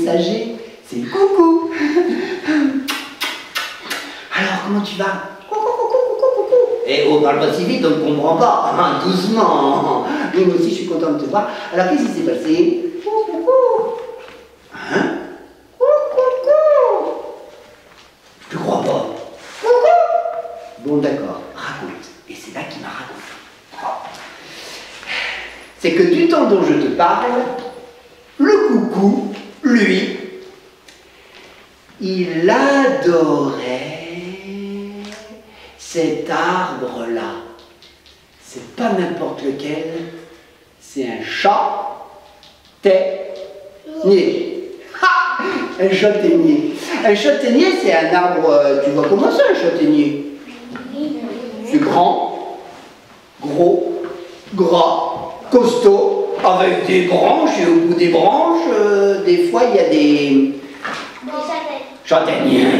messager, c'est le coucou. Alors, comment tu vas? Et on parle pas si vite, on ne comprend pas. Hein, doucement. Oui, moi aussi, je suis contente de te voir. Alors, qu'est-ce qui s'est passé? Hein? Je te crois pas. Bon, d'accord, raconte. Et c'est là qu'il m'a raconté. C'est que du temps dont je te parle, le coucou, lui, il adorait cet arbre-là. C'est pas n'importe lequel, c'est un châtaignier. Ha! Un châtaignier. Un châtaignier, c'est un arbre, tu vois comment c'est un châtaignier? C'est grand, gros, gras, costaud, avec des branches, et au bout des branches, des fois, il y a des châtaigniers.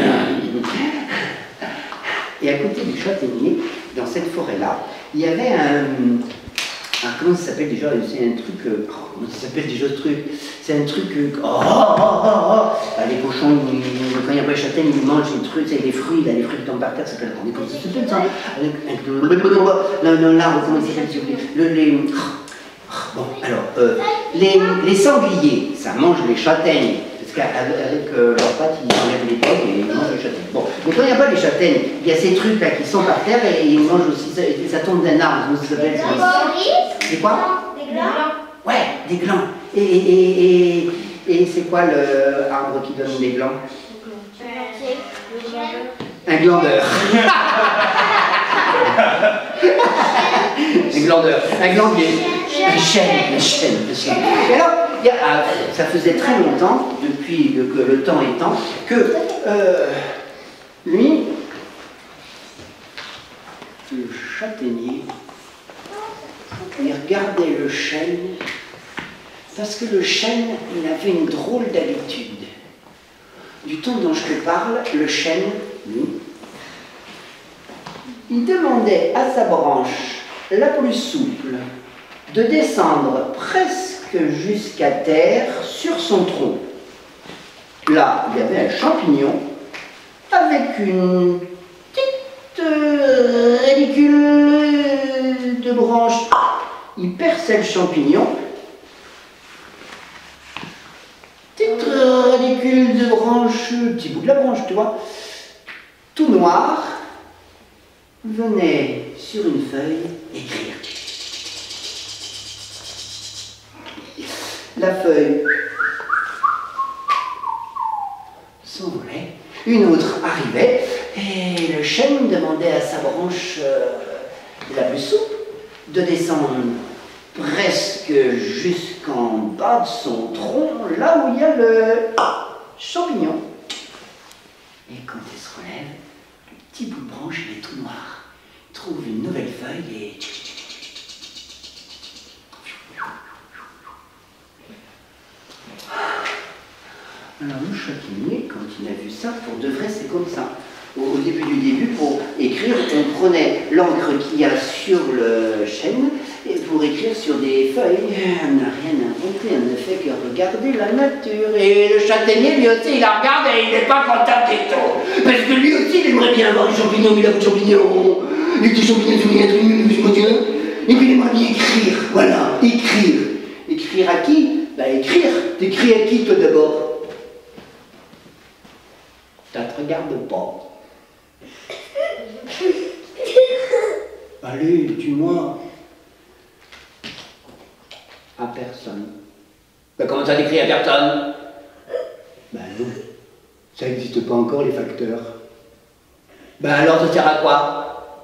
Et à côté du châtaignier, dans cette forêt-là, il y avait comment ça s'appelle déjà? C'est un truc... comment ça s'appelle déjà ce truc? C'est un truc... les cochons, quand il n'y a pas de châtaigne, ils mangent des trucs, c'est des fruits, là, les fruits qui tombent par terre, ça s'appelle... Comment ça s'appelle ça? Non, l'arbre, comment ça s'appelle? Bon, alors, les sangliers, ça mange les châtaignes. Parce qu'avec leurs pattes, ils enlèvent les potes et ils mangent les châtaignes. Bon, mais quand il n'y a pas les châtaignes, il y a ces trucs-là qui sont par terre et ils mangent aussi, ça tombe d'un arbre, comment ça s'appelle? C'est quoi? Des glands. Ouais, des glands. Et c'est quoi l'arbre qui donne des glands? Un glandeur. Un glandeur. Un glandier. Un chêne. Et alors, ça faisait très longtemps, depuis que le temps étant, que lui, le châtaignier, il regardait le chêne, parce que le chêne, il avait une drôle d'habitude. Du temps dont je te parle, le chêne, lui, il demandait à sa branche la plus souple de descendre presque jusqu'à terre sur son tronc. Là, il y avait un champignon avec une petite rédicule de branche. Il perçait le champignon, petite rédicule de branche, petit bout de la branche, tu vois, tout noir, venait sur une feuille écrire. La feuille s'envolait, une autre arrivait, et le chêne demandait à sa branche la plus souple de descendre presque jusqu'en bas de son tronc, là où il y a le champignon. Et quand elle se relève, le petit bout de branche, il est tout noir. Il trouve une nouvelle feuille et... Alors le châtaignier, quand il a vu ça, pour de vrai, c'est comme ça. Au début du début, pour écrire, on prenait l'encre qu'il y a sur le chêne, et pour écrire sur des feuilles, on n'a rien inventé, on ne fait que regarder la nature. Et le châtaignier, lui aussi, il la regarde et il n'est pas content du tout. Parce que lui aussi, il aimerait bien avoir des champignons, mais il a pas de champignons. Les petits champignons, et puis il aimerait bien écrire, voilà, écrire. Écrire à qui? Bah écrire. T'écris à qui, toi, d'abord? Ça te regarde pas. Allez, dis-moi. À personne. Ben comment ça t'écris à personne? Ben non. Ça n'existe pas encore, les facteurs. Ben alors, ça sert à quoi?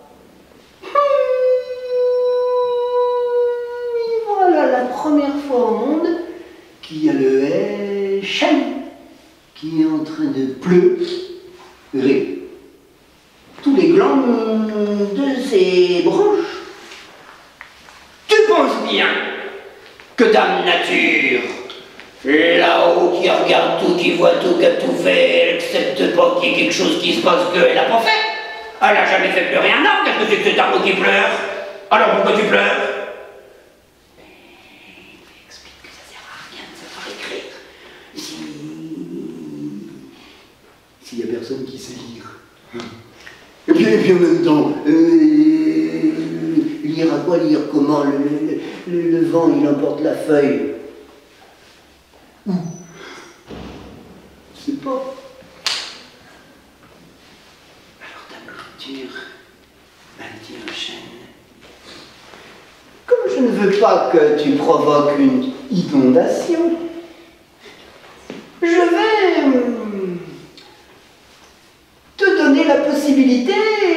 Voilà la première fois au monde qu'il y a le chêne qui est en train de pleurer. Tous les glands de ses branches. Tu penses bien que Dame Nature, là-haut, qui regarde tout, qui voit tout, qui a tout fait, elle accepte pas qu'il y ait quelque chose qui se passe qu'elle n'a pas fait? Elle n'a jamais fait pleurer un arbre. Qu'est-ce que c'est que cet arbre qui pleure? Alors pourquoi tu pleures? Explique que ça sert à rien de savoir écrire. s'il n'y a personne qui sait lire. Et puis en même temps, lire à quoi? Lire comment? Le vent, il emporte la feuille. Où? Je sais pas. Alors ta lecture, Dame Chêne, comme je ne veux pas que tu provoques une inondation, je vais te donner la possibilité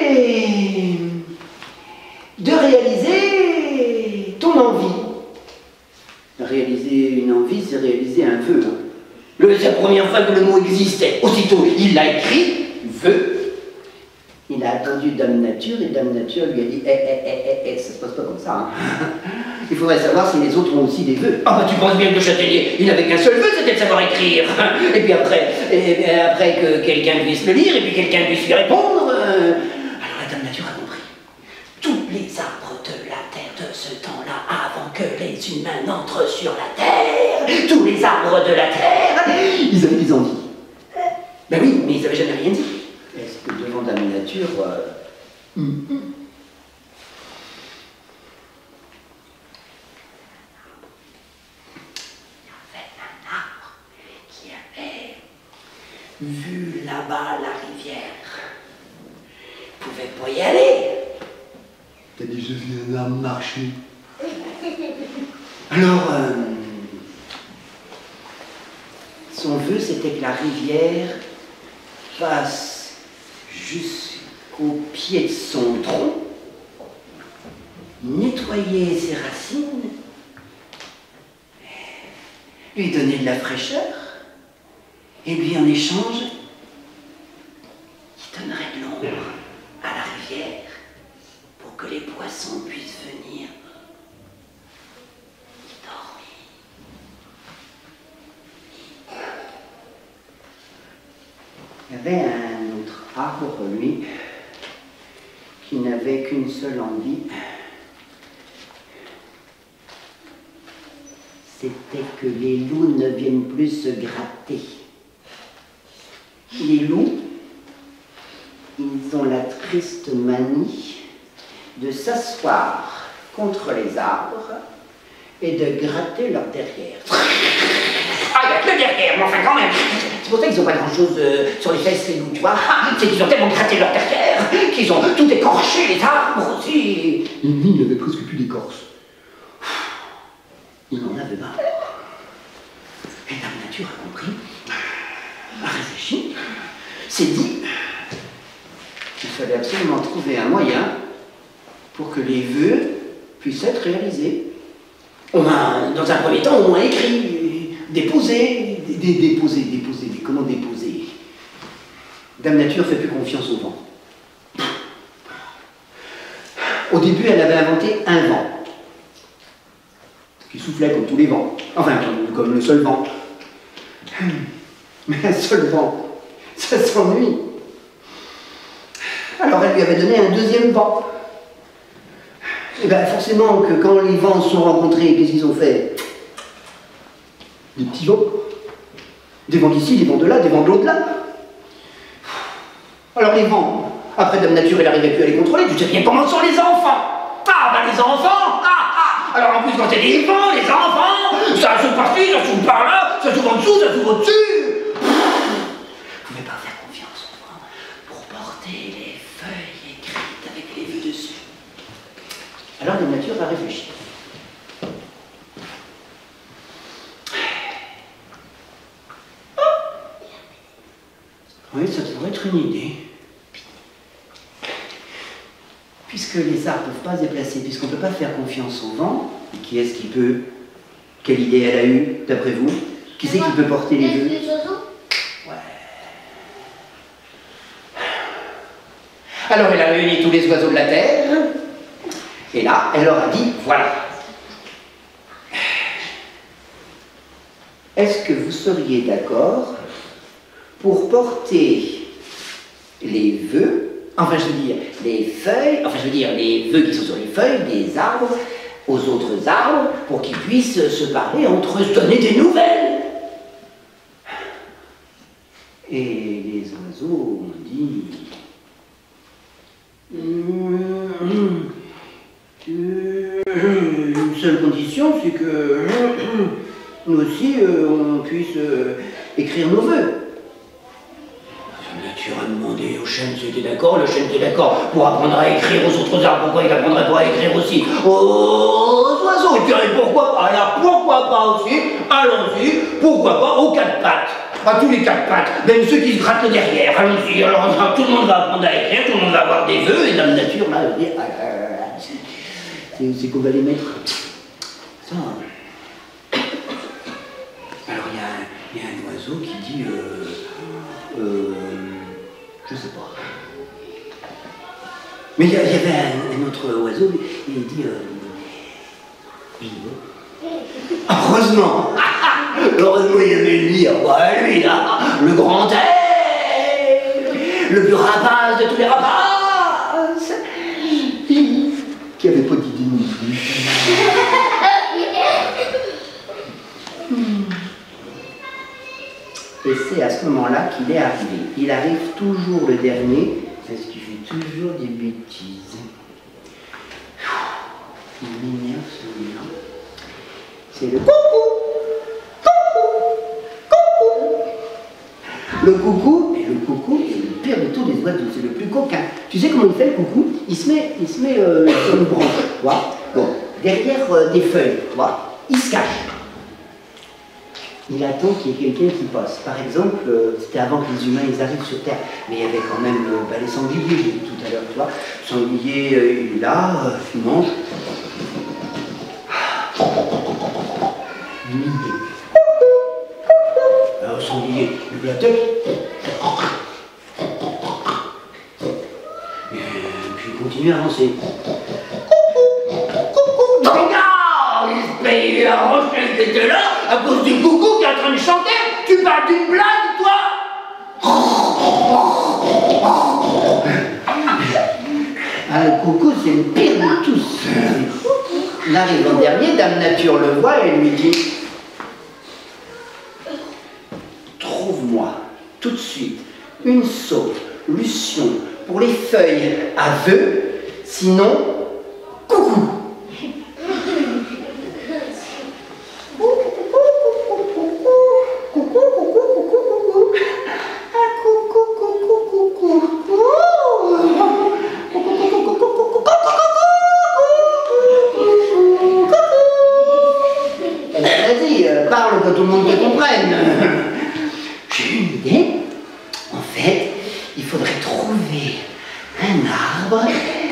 de réaliser ton envie. Réaliser une envie, c'est réaliser un vœu. C'est la première fois que le mot existait. Aussitôt, il l'a écrit, vœu. Il a attendu Dame Nature et Dame Nature lui a dit ça se passe pas comme ça. Hein. Il faudrait savoir si les autres ont aussi des vœux. Ah bah tu penses bien que le châtaignier, il n'avait qu'un seul vœu, c'était de savoir écrire. Et puis après que quelqu'un puisse le lire et puis quelqu'un puisse lui répondre. Alors la Dame Nature a compris. Tous les arbres de la terre de ce temps-là, avant que les humains n'entrent sur la terre, tous les arbres de la terre, ils avaient des envies. Ben oui, mais ils n'avaient jamais rien dit. Est-ce que devant Dame Nature... Il y avait un arbre qui avait vu là-bas la rivière. Il ne pouvait pas y aller. T'as déjà vu un arbre marcher? Alors, son vœu, c'était que la rivière passe jusqu'au pied de son tronc, nettoyer ses racines, lui donner de la fraîcheur, et lui en échange, il donnerait de l'ombre à la rivière pour que les poissons puissent venir y dormir. Il y avait un autre arbre, lui, qui n'avait qu'une seule envie, c'était que les loups ne viennent plus se gratter. Les loups, ils ont la triste manie de s'asseoir contre les arbres et de gratter leur derrière. Ah, il y a que le derrière, mais enfin quand même. C'est pour ça qu'ils n'ont pas grand-chose sur les fesses, les loups, tu vois. C'est qu'ils ont tellement gratté leur derrière qu'ils ont tout écorché, les arbres aussi. Et lui, il n'avait presque plus d'écorce. Il en avait marre. Et Dame Nature a compris, a réfléchi, s'est dit qu'il fallait absolument trouver un moyen pour que les vœux puissent être réalisés. On a, dans un premier temps, au moins écrit, déposé, comment déposer? Dame Nature fait plus confiance au vent. Au début, elle avait inventé un vent, qui soufflait comme tous les vents, enfin, comme le seul vent. Mais un seul vent, ça s'ennuie. Alors elle lui avait donné un deuxième vent. Et bien forcément que quand les vents se sont rencontrés, qu'est-ce qu'ils ont fait? Des petits vents. Des vents d'ici, des vents de là, des vents de l'au-delà. Alors les vents, après Dame Nature, elle n'arrivait plus à les contrôler. Tu sais bien comment sont les enfants. Ah ben les enfants, alors en plus quand c'est des vents, les enfants, ça souffle par-ci, ça souffle par-là, ça souffle en dessous, ça souffle au-dessus. Vous ne pouvez pas faire confiance au vent pour porter les feuilles écrites avec les vues dessus. Alors Dame Nature va réfléchir. Oui, ça pourrait être une idée. Puisque les arbres ne peuvent pas se déplacer, puisqu'on ne peut pas faire confiance au vent, qui est-ce qui peut? Quelle idée elle a eue, d'après vous? Qui c'est qui peut porter les vœux? Les oiseaux? Ouais. Alors elle a réuni tous les oiseaux de la terre, et là, elle leur a dit, voilà. Est-ce que vous seriez d'accord pour porter les vœux, enfin je veux dire les feuilles, enfin je veux dire les vœux qui sont sur les feuilles des arbres aux autres arbres pour qu'ils puissent se parler entre eux, se donner des nouvelles? Et les oiseaux oiseaux ont dit une seule condition, c'est que nous aussi, on puisse écrire nos vœux. La nature a demandé au chêne s'il était d'accord, le chêne était d'accord pour apprendre à écrire aux autres arbres. Pourquoi il n'apprendrait pas à écrire aussi aux oiseaux? Et puis pourquoi pas? Alors pourquoi pas aussi? Allons-y, pourquoi pas aux quatre pattes? À tous les quatre pattes, même ceux qui se grattent le derrière. Allons-y, alors tout le monde va apprendre à écrire, tout le monde va avoir des vœux, et Dame Nature va dire c'est qu'on va les mettre. Ça. Alors il y a un oiseau qui dit je sais pas. Mais il y avait un autre oiseau, il dit heureusement. Heureusement il avait le lire. Ouais, lui là, le grand air, le plus rapace de tous les rapaces, qui avait pas d'idée non plus. Et c'est à ce moment-là qu'il est arrivé. Il arrive toujours le dernier, parce qu'il fait toujours des bêtises. Il m'énerve celui-là. C'est le coucou. Le coucou est le pire de tous les oiseaux, c'est le plus coquin. Tu sais comment il fait le coucou? Il se met sur une branche, tu vois, bon, derrière des feuilles, tu vois, il se cache. Il attend qu'il y ait quelqu'un qui passe. Par exemple, c'était avant que les humains ils arrivent sur Terre, mais il y avait quand même les sangliers, j'ai dit tout à l'heure, tu vois. Le sanglier, il est là, il mange. Alors, sanglier, il lève la tête. Et puis il continue à avancer. Regarde, il se arrange qui était là à cause du coucou qui est en train de chanter. Tu parles d'une blague, toi? Ah, le coucou, c'est le pire de tous. Il arrive en dernier, Dame Nature le voit et lui dit trouve-moi tout de suite une solution pour les feuilles à vœux, sinon, coucou. Parle que tout le monde te comprenne. J'ai une idée. En fait, il faudrait trouver un arbre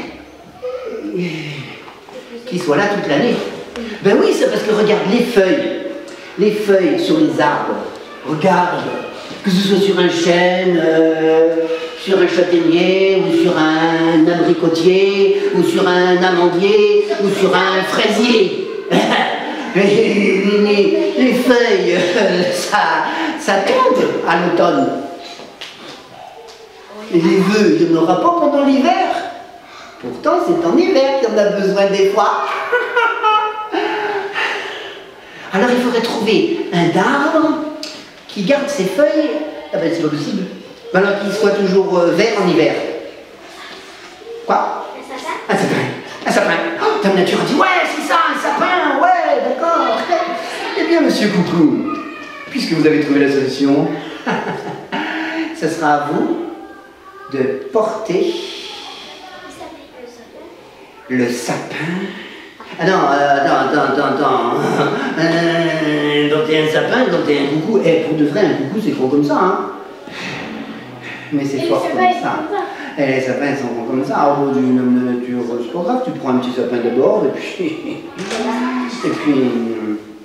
qui soit là toute l'année. Ben oui, c'est parce que regarde les feuilles sur les arbres. Regarde, que ce soit sur un chêne, sur un châtaignier, ou sur un abricotier, ou sur un amandier, ou sur un fraisier. Les feuilles, ça tombe à l'automne. Et les vœux, il n'y en aura pas pendant l'hiver. Pourtant, c'est en hiver qu'il y en a besoin des fois. Alors, il faudrait trouver un arbre qui garde ses feuilles. Ah ben, c'est pas possible. Alors qu'il soit toujours vert en hiver. Quoi? Un sapin. Un sapin. Un sapin. Oh, Dame Nature a dit, ouais, c'est ça, un sapin, ouais, d'accord. Eh bien, monsieur Coucou, puisque vous avez trouvé la solution, ce sera à vous de porter le sapin. Ah non, attends. Dompter un sapin, dompter un coucou. Eh, pour de vrai, un coucou, c'est gros comme ça, hein. Mais c'est fort comme ça. Et les sapins, ils sont gros comme ça. Au bout d'une homme de nature, c'est pas grave, tu prends un petit sapin d'abord, et puis...